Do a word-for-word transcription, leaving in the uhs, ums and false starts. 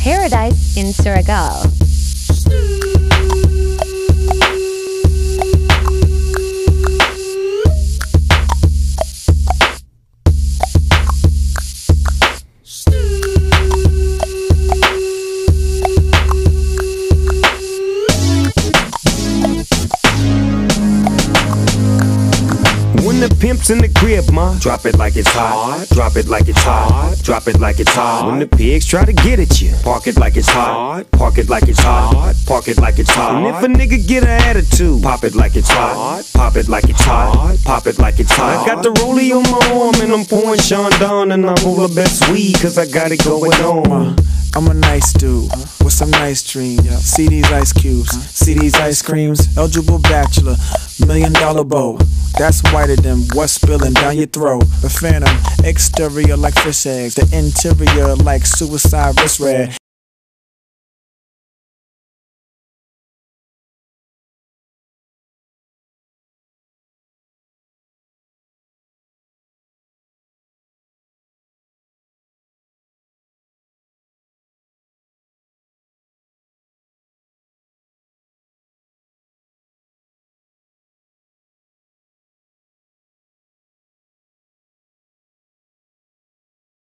paradise in Surigao. When the pimp's in the crib, ma, drop it like it's hot. Drop it like it's hot. Drop it like it's hot. When the pigs try to get at you, park it like it's hot. Park it like it's hot. Park it like it's hot. And if a nigga get an attitude, pop it like it's hot. Pop it like it's hot. Pop it like it's hot. I got the rollie on my arm and I'm pouring Sean Don and I'm roll the best weed cause I got it going on. I'm a nice dude with some nice dreams. See these ice cubes, see these ice creams. Eligible bachelor, million dollar bow. That's whiter than what's spilling down your throat. The phantom, exterior like fish eggs, the interior like suicide wrist red.